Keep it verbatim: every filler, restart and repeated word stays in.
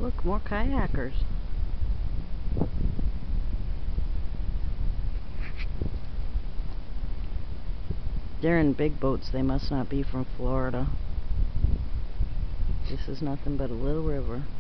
Look, more kayakers. They're in big boats. They must not be from Florida. This is nothing but a little river.